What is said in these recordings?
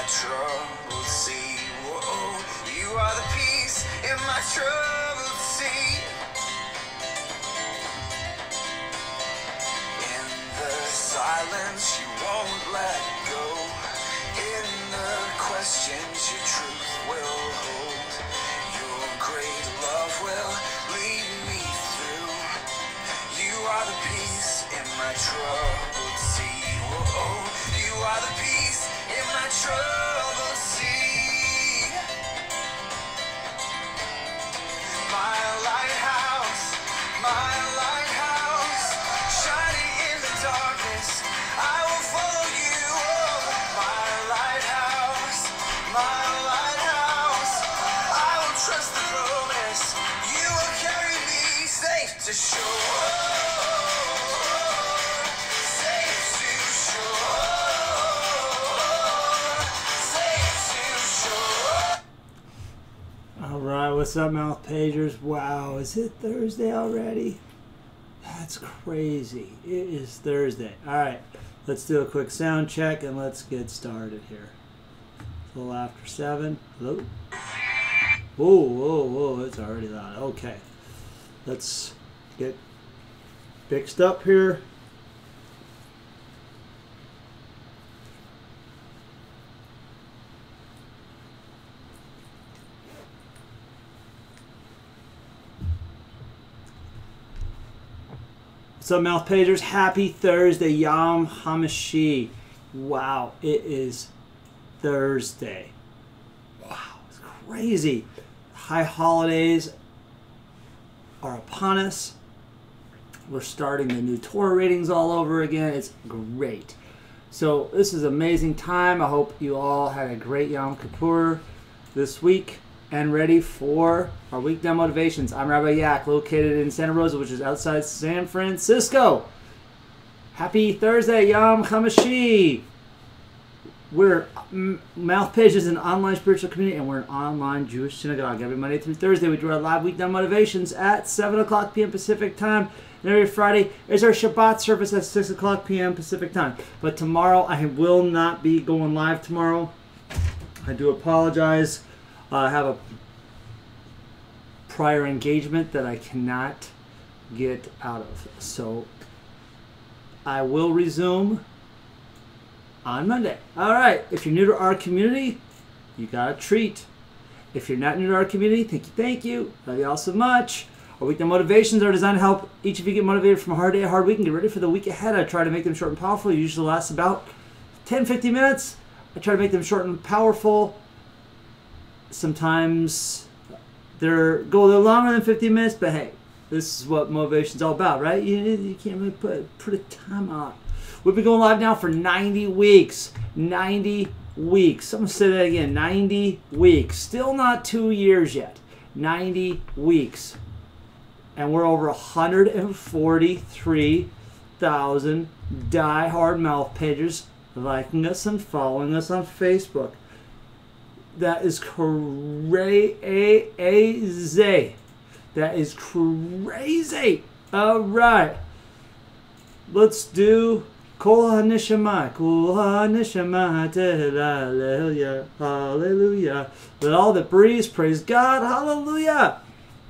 troubled sea. Whoa, you are the peace in my troubled sea. In the silence you won't let go. In the questions your truth will hold. Your great love will lead me through. You are the peace in my troubled sea. Whoa, you are the peace in my troubled sea. My lighthouse, shining in the darkness, I will follow you. Oh, my lighthouse, I will trust the promise. You will carry me safe to shore. Safe to shore. All right, what's up, Mouth Pagers? Wow, is it Thursday already? That's crazy. It is Thursday. All right, let's do a quick sound check and let's get started here. It's a little after 7. Hello? Whoa, whoa, whoa, it's already loud. Okay, let's get fixed up here. What's up, Mouth Pagers? Happy Thursday, Yom HaMashiach. Wow, it is Thursday. Wow, it's crazy. High holidays are upon us. We're starting the new Torah readings all over again. It's great. So this is an amazing time. I hope you all had a great Yom Kippur this week and ready for our weekend motivations. I'm Rabbi Yak, located in Santa Rosa, which is outside San Francisco. Happy Thursday, Yom HaMashiach. We're Mouth Page is an online spiritual community, and we're an online Jewish synagogue. Every Monday through Thursday, we do our live weekend motivations at 7 o'clock p.m. Pacific time. And every Friday is our Shabbat service at 6 o'clock p.m. Pacific time. But tomorrow, I will not be going live tomorrow. I do apologize. I have a prior engagement that I cannot get out of. So I will resume on Monday. All right. If you're new to our community, you got a treat. If you're not new to our community, thank you. Love you all so much. Our weekend motivations are designed to help each of you get motivated from a hard day, a hard week, and get ready for the week ahead. I try to make them short and powerful. It usually lasts about 10-15 minutes. I try to make them short and powerful. Sometimes they're longer than 15 minutes, but hey, this is what motivation's all about, right? You can't really put a time on. We've been going live now for 90 weeks. 90 weeks. I'm going to say that again. 90 weeks. Still not 2 years yet. 90 weeks. And we're over 143,000 die-hard Mouth Pagers liking us and following us on Facebook. That is crazy. That is crazy. All right. Let's do Kol HaNeshama. Kol HaNeshama. Hallelujah. Hallelujah. Let all that breathes praise God. Hallelujah.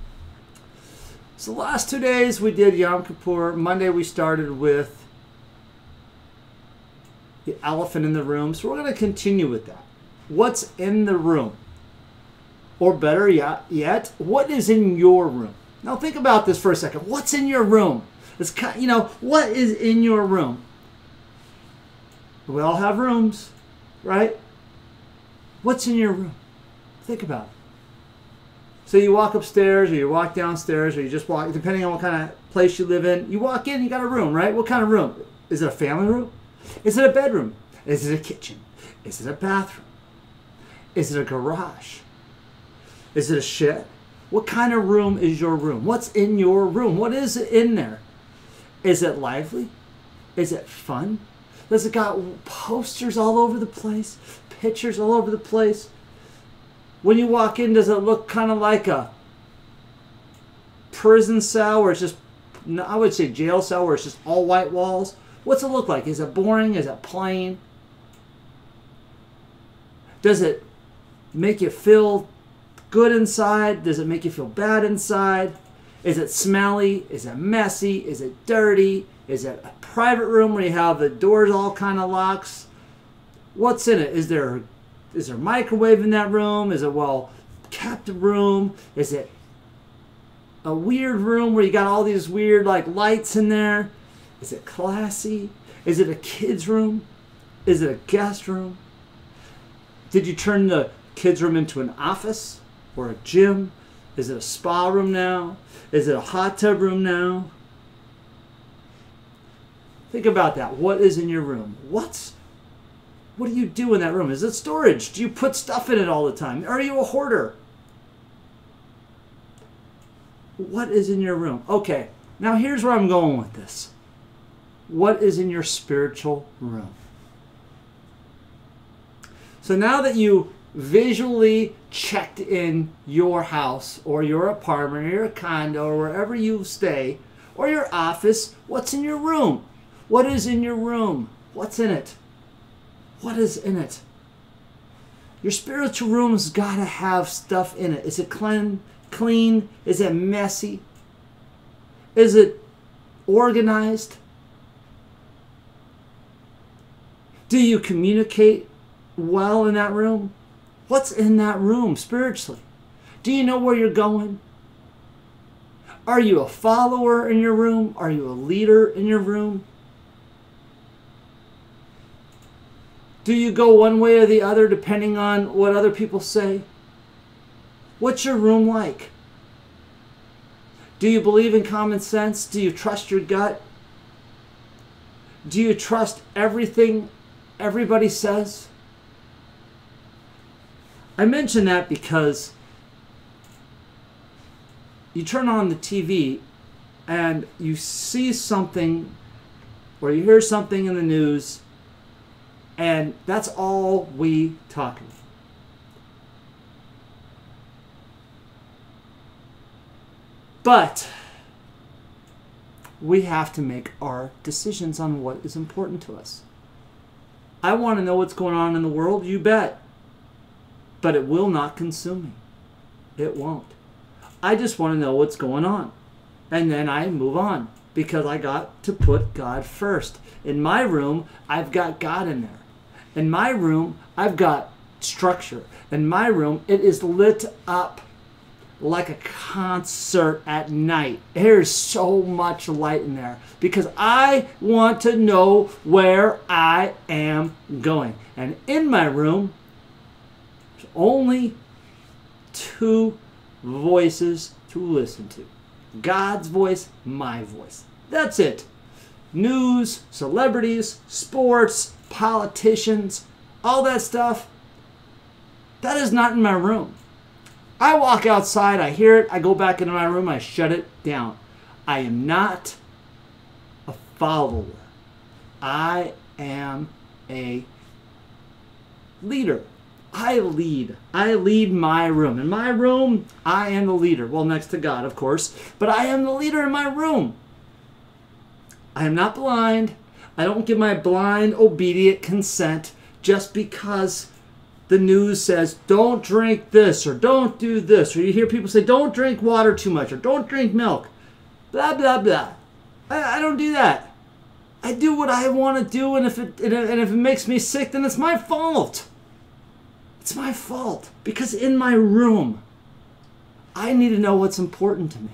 So the last 2 days we did Yom Kippur. Monday we started with the elephant in the room. So we're going to continue with that. What's in the room? Or better yet, what is in your room? Now think about this for a second. What's in your room? It's kind, what is in your room? We all have rooms, right? What's in your room? Think about it. So you walk upstairs, or you walk downstairs, or you just walk, depending on what kind of place you live in. You walk in, you got a room, right? What kind of room? Is it a family room? Is it a bedroom? Is it a kitchen? Is it a bathroom? Is it a garage? Is it a shed? What kind of room is your room? What's in your room? What is it in there? Is it lively? Is it fun? Does it got posters all over the place? Pictures all over the place? When you walk in, does it look kind of like a prison cell where it's just, I would say jail cell where it's just all white walls? What's it look like? Is it boring? Is it plain? Does it make you feel good inside? Does it make you feel bad inside? Is it smelly? Is it messy? Is it dirty? Is it a private room where you have the doors all kind of locks? What's in it? Is there a microwave in that room? Is it well kept room? Is it a weird room where you got all these weird like lights in there? Is it classy? Is it a kid's room? Is it a guest room? Did you turn the kids' room into an office or a gym? Is it a spa room now? Is it a hot tub room now? Think about that. What is in your room? What do you do in that room? Is it storage? Do you put stuff in it all the time? Are you a hoarder? What is in your room? Okay, now here's where I'm going with this. What is in your spiritual room? So now that you visually checked in your house or your apartment or your condo or wherever you stay or your office, what's in your room? What is in your room? What's in it? What is in it? Your spiritual room's got to have stuff in it. Is it clean? Is it messy? Is it organized? Do you communicate well in that room? What's in that room spiritually? Do you know where you're going? Are you a follower in your room? Are you a leader in your room? Do you go one way or the other depending on what other people say? What's your room like? Do you believe in common sense? Do you trust your gut? Do you trust everything everybody says? I mention that because you turn on the TV and you see something or you hear something in the news, and that's all we talk about. But we have to make our decisions on what is important to us. I want to know what's going on in the world, you bet. But it will not consume me. It won't. I just want to know what's going on. And then I move on because I got to put God first. In my room, I've got God in there. In my room, I've got structure. In my room, it is lit up like a concert at night. There's so much light in there because I want to know where I am going. And in my room, there's only two voices to listen to. God's voice, my voice. That's it. News, celebrities, sports, politicians, all that stuff, that is not in my room. I walk outside, I hear it, I go back into my room, I shut it down. I am not a follower. I am a leader. I lead. I lead my room. In my room, I am the leader. Well, next to God, of course, but I am the leader in my room. I am not blind. I don't give my blind, obedient consent just because the news says, don't drink this, or don't do this, or you hear people say, don't drink water too much, or don't drink milk, blah, blah, blah. I don't do that. I do what I want to do, and if it makes me sick, then it's my fault. It's my fault, because in my room, I need to know what's important to me.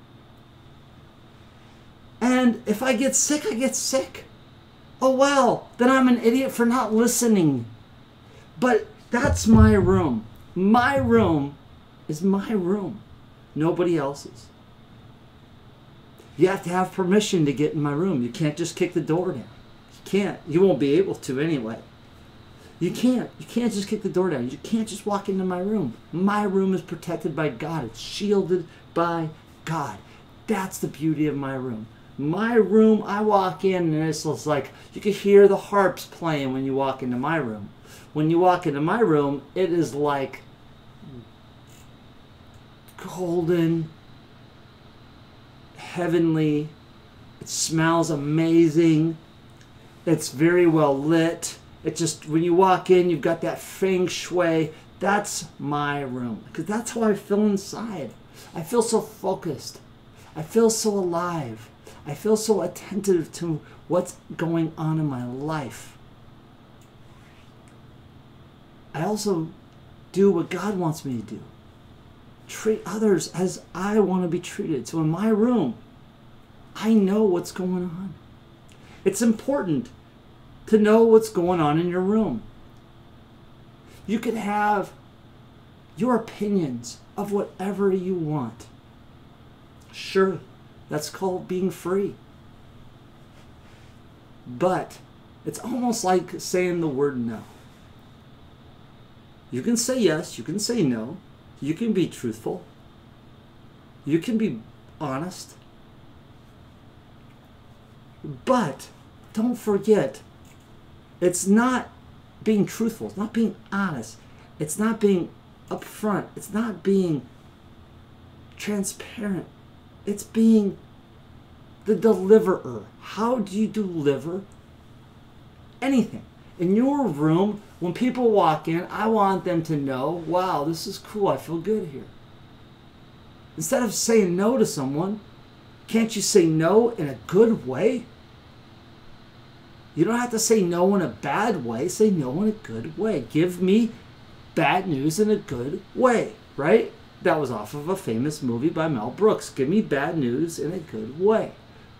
And if I get sick, I get sick. Oh well, then I'm an idiot for not listening. But that's my room. My room is my room. Nobody else's. You have to have permission to get in my room. You can't just kick the door down. You can't. You won't be able to anyway. You can't. You can't just kick the door down. You can't just walk into my room. My room is protected by God. It's shielded by God. That's the beauty of my room. My room, I walk in and it's like you can hear the harps playing when you walk into my room. When you walk into my room, it is like golden, heavenly. It smells amazing. It's very well lit. It just, when you walk in, you've got that feng shui. That's my room. Because that's how I feel inside. I feel so focused. I feel so alive. I feel so attentive to what's going on in my life. I also do what God wants me to do. Treat others as I want to be treated. So in my room, I know what's going on. It's important to know what's going on in your room. You can have your opinions of whatever you want. Sure, that's called being free. But it's almost like saying the word no. You can say yes, you can say no, you can be truthful, you can be honest. But don't forget, it's not being truthful, it's not being honest, it's not being upfront, it's not being transparent, it's being the deliverer. How do you deliver anything? In your room, when people walk in, I want them to know, wow, this is cool, I feel good here. Instead of saying no to someone, can't you say no in a good way? You don't have to say no in a bad way. Say no in a good way. Give me bad news in a good way, right? That was off of a famous movie by Mel Brooks. Give me bad news in a good way.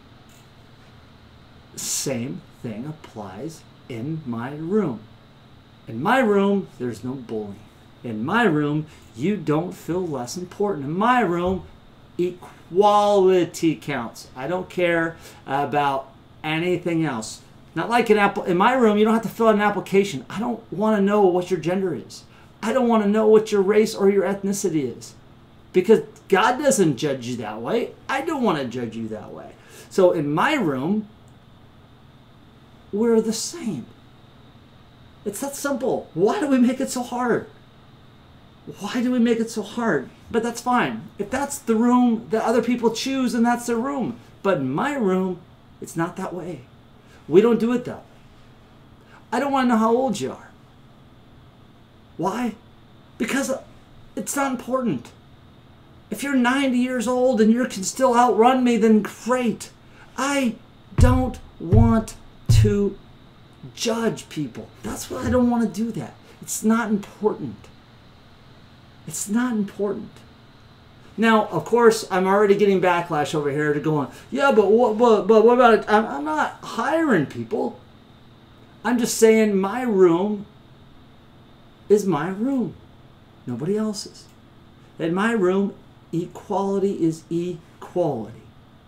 Same thing applies in my room. In my room, there's no bullying. In my room, you don't feel less important. In my room, equality counts. I don't care about anything else. Not like in my room, you don't have to fill out an application. I don't want to know what your gender is. I don't want to know what your race or your ethnicity is. Because God doesn't judge you that way. I don't want to judge you that way. So in my room, we're the same. It's that simple. Why do we make it so hard? Why do we make it so hard? But that's fine. If that's the room that other people choose, then that's their room. But in my room, it's not that way. We don't do it that way. I don't want to know how old you are. Why? Because it's not important. If you're 90 years old and you can still outrun me, then great. I don't want to judge people. That's why I don't want to do that. It's not important. It's not important. Now, of course, I'm already getting backlash over here to going, yeah, but what about it? I'm not hiring people. I'm just saying my room is my room. Nobody else's. In my room, equality is equality.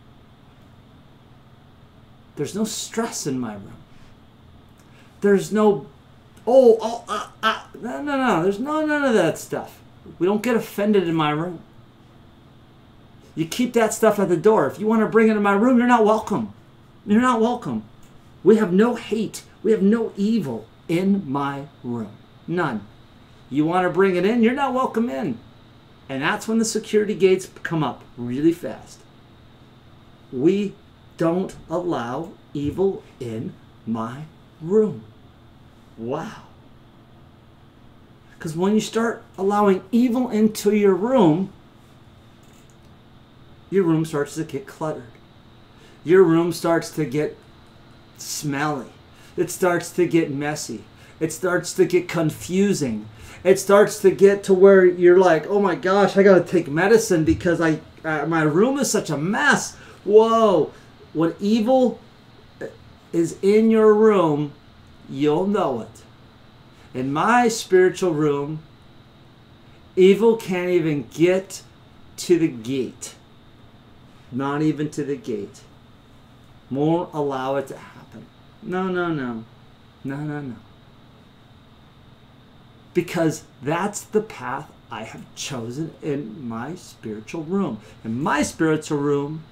There's no stress in my room. There's no, no. There's none of that stuff. We don't get offended in my room. You keep that stuff at the door. If you want to bring it in my room, you're not welcome. You're not welcome. We have no hate. We have no evil in my room. None. You want to bring it in, you're not welcome in. And that's when the security gates come up really fast. We don't allow evil in my room. Wow. Because when you start allowing evil into your room starts to get cluttered. Your room starts to get smelly. It starts to get messy. It starts to get confusing. It starts to get to where you're like, oh my gosh, I got to take medicine because my room is such a mess. Whoa. When evil is in your room, you'll know it. In my spiritual room, evil can't even get to the gate. Not even to the gate. Won't allow it to happen. No. Because that's the path I have chosen in my spiritual room. In my spiritual room,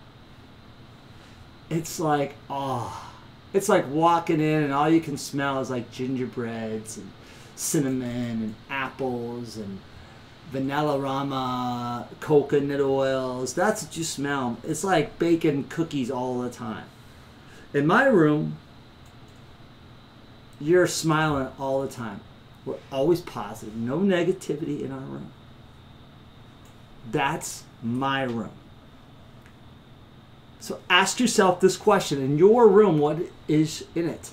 it's like, it's like walking in and all you can smell is like gingerbreads and cinnamon and apples and vanilla rama, coconut oils. That's what you smell. It's like baking cookies all the time. In my room, You're smiling all the time. We're always positive. No negativity in our room. That's my room. So ask yourself this question. In your room, what is in it?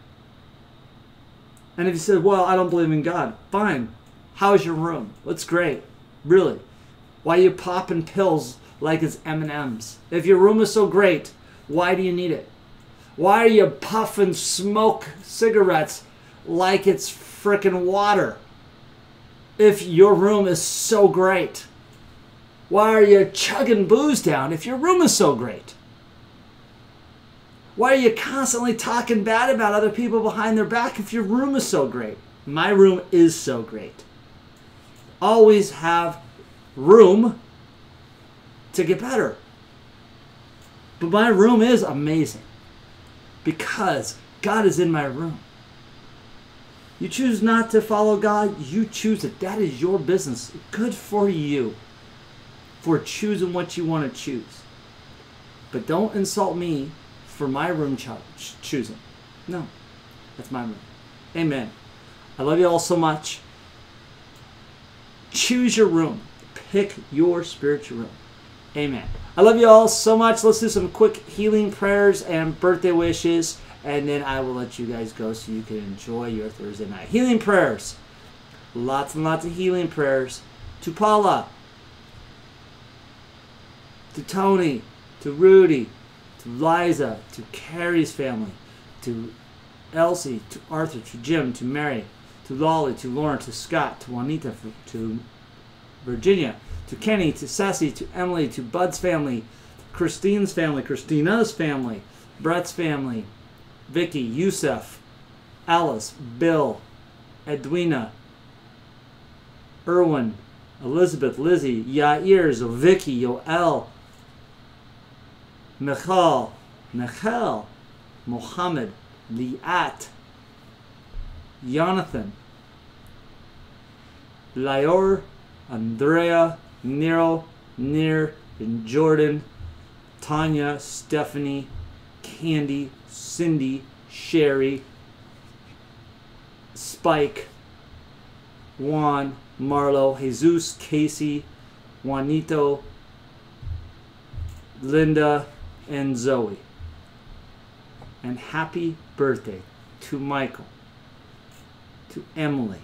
And if you said, well, I don't believe in God, fine. How's your room? What's great? Really? Why are you popping pills like it's M&Ms? If your room is so great, why do you need it? Why are you puffing smoke cigarettes like it's frickin' water? If your room is so great. Why are you chugging booze down if your room is so great? Why are you constantly talking bad about other people behind their back if your room is so great? My room is so great. Always have room to get better. But my room is amazing because God is in my room. You choose not to follow God, you choose it. That is your business. Good for you for choosing what you want to choose. But don't insult me for my room choosing. No, that's my room. Amen. I love you all so much. Choose your room. Pick your spiritual room. Amen. I love you all so much. Let's do some quick healing prayers and birthday wishes, and then I will let you guys go so you can enjoy your Thursday night. Healing prayers. Lots and lots of healing prayers. To Paula, to Tony, to Rudy, to Liza, to Carrie's family, to Elsie, to Arthur, to Jim, to Mary, to Lolly, to Lauren, to Scott, to Juanita, to Virginia, to Kenny, to Sassy, to Emily, to Bud's family, Christine's family, Christina's family, Brett's family, Vicky, Yusuf, Alice, Bill, Edwina, Erwin, Elizabeth, Lizzie, Yair, Vicky, Yoel, Michal, Mohammed, Liat, Jonathan, Lior, Andrea, Nero, Nir, and Jordan, Tanya, Stephanie, Candy, Cindy, Sherry, Spike, Juan, Marlo, Jesus, Casey, Juanito, Linda, and Zoe. And happy birthday to Michael, to Emily,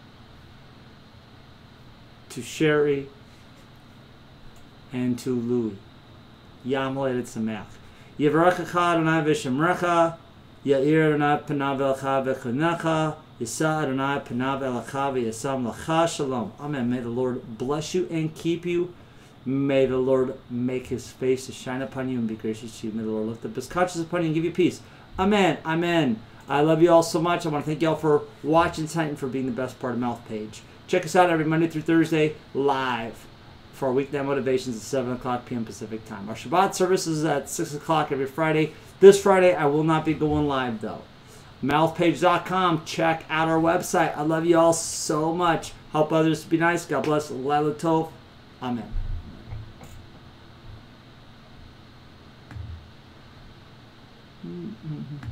to Sherry, and to Louie. Yom Haledet Sameach. Yivrachacha Adonai v'shemrecha, Ya'ir Adonai panav elecha v'chunecha, Yisa Adonai panav elecha v'yasam lecha shalom. Amen. May the Lord bless you and keep you. May the Lord make his face to shine upon you and be gracious to you. May the Lord lift up his conscience upon you and give you peace. Amen. Amen. I love you all so much. I want to thank you all for watching tonight and for being the best part of Mouth Page. Check us out every Monday through Thursday live for our weeknight motivations at 7 o'clock p.m. Pacific time. Our Shabbat service is at 6 o'clock every Friday. This Friday, I will not be going live, though. Mouthpage.com. Check out our website. I love you all so much. Help others to be nice. God bless. Laila Tov. Amen. Mm-hmm.